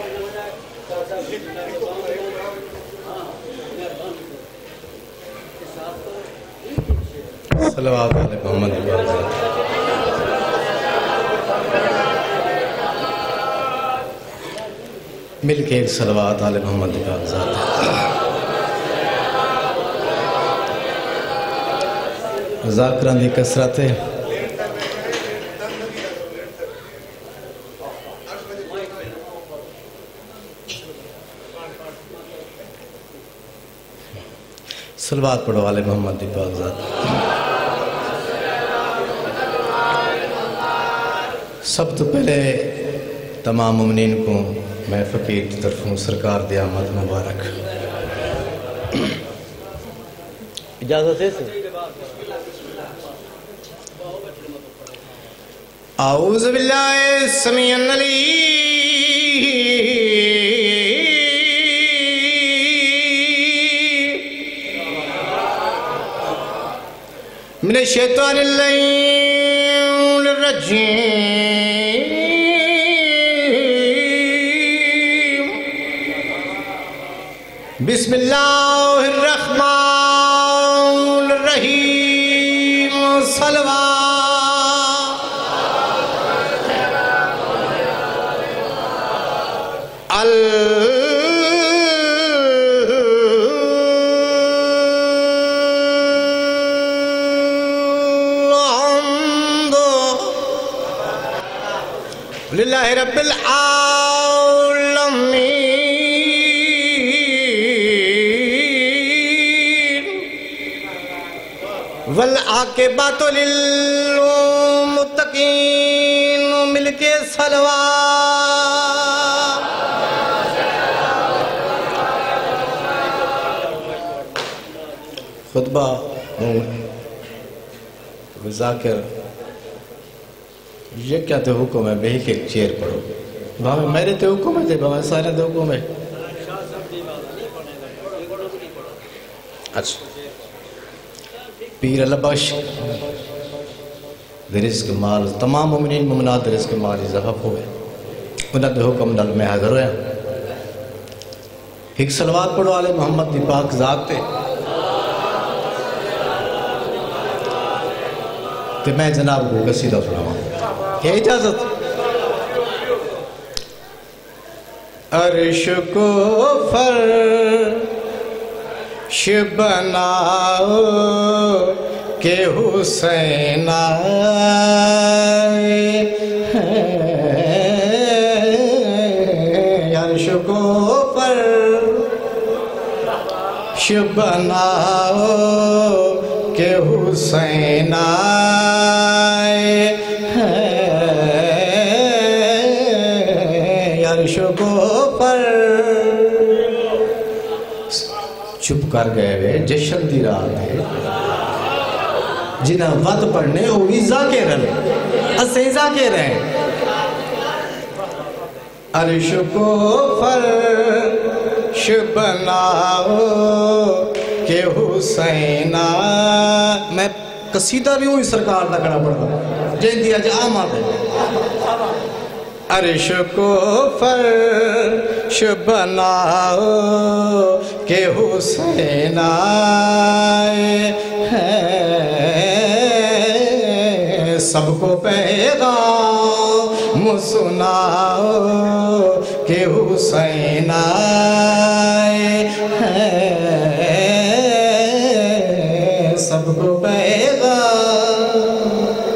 صلوات علی محمد مل کے ایک صلوات علی محمد ذات ذاکران دی کسرت ہے صلوات پڑھو علی محمد دی پاک ذات سب تو پہلے تمام مومنین کو میں فقیر کی طرفوں سرکار دی آمد مبارک اجازت ہے سے اعوذ باللہ السمیع العلیم من الشیطان اللعین الرجیم بسم اللہ الرحمن الرحیم صلوات للہ رب العالمین والعاقبۃ للمتقین مل کے صلوات خطبہ ذاکر یہ کیا تے حکم ہے بہی کے چیر پڑھو بھاوے میرے تے حکم ہے بھاوے سارے تے حکم ہے اچھا پیر اللہ بخش رزق مال تمام مومنین مومنات رزق مال اضافہ ہوئے انہاں دے حکم نال میں حاضر ہویا ایک صلوات پڑھو علی محمد دی پاک ذات تے تے میں جناب کو قصیدہ سناواں کیا اجازت عرش کو فرش بناؤ کہ حسین آئے عرش کو فرش بناؤ کہ حسین آئے عرش کو پر چھپ کر گئے وے جشن دی رات ہے جنہ وقت پڑھنے ہوئی ذاکر رہے اسے ذاکر رہے عرش کو فرش بناؤ کہ حسین میں قصیدہ بھی ہوئی سرکار نہ کرنا پڑھا جن دیا جا آماد ہے عرش کو فرش بناؤ کہ حسین آئے سب کو پیغام سناؤ کہ حسین آئے سب کو پیغام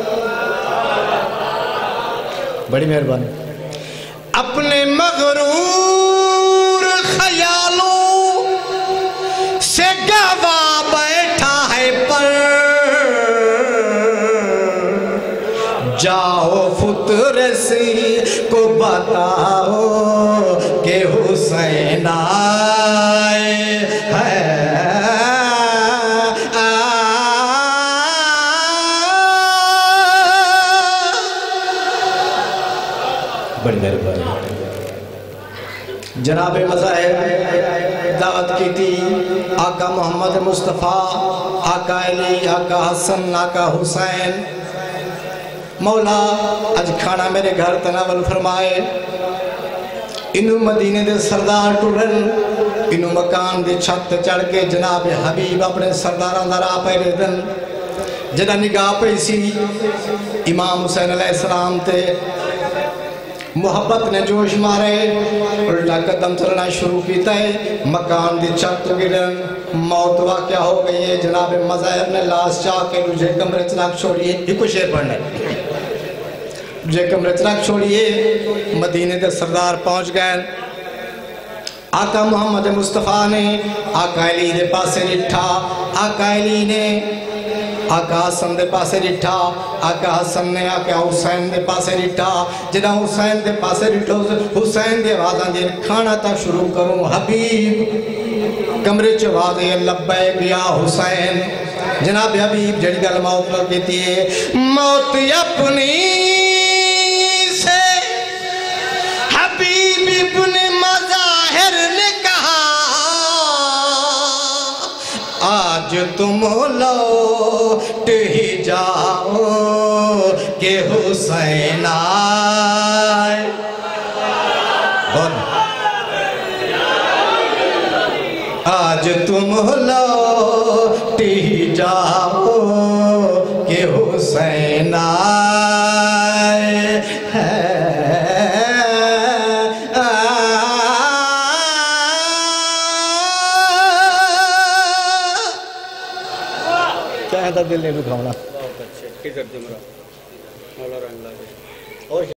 بڑی مہربانی اپنے مغرور خیالوں سے گوا بیٹھا ہے پر جاؤ فطرسی کو بتاؤ کہ حسین آئے ہے بڑی مہربانی جناب مظاہر دعوت کی تھی آقا محمد مصطفیٰ آقا علی آقا حسن آقا حسین مولا اج کھانا میرے گھر تناول فرمائے انہوں مدینے دے سردار ٹرن، انہوں مکان دے چھت چڑھ کے جناب حبیب اپنے سرداران دا راہ پہ دن جدہ نگاہ پہ اسی امام حسین علیہ السلام تے محبت نے جوش مارے، الٹا قدم چلنا شروع کیتا ہے، مکان دی چھت گرن، موت واقعہ ہو گئی ہے۔ جناب مظاہر نے لاس چاہ کے مجھے کمرے چلاک چھوڑیے، ایک شعر پڑھنے مجھے کمرے چلاک چھوڑیے۔ مدینے دے سردار پہنچ گئے، آقا محمد مصطفیٰ نے آقا علی دے پاسے رٹھا، آقا علی نے آقا حسن دے پاسے رٹھا، آقا حسن نے آقا حسین دے پاسے رٹھا، جدہ حسین دے پاسے رٹھو حسین دے آوازاں جن کھانا تا شروع کروں حبیب کمرے چوازے لبیک یا حسین۔ جناب حبیب جڑی گل موت پر کہتی ہے، موت اپنی سے حبیب ابن مظاہر نے کہا، آج تم لوٹ ہی جاؤ کہ حسین آئے۔ آج تم لوٹ ہی جاؤ کہ حسین آئے۔ کیا ہے دل نے بھی کھاؤنا؟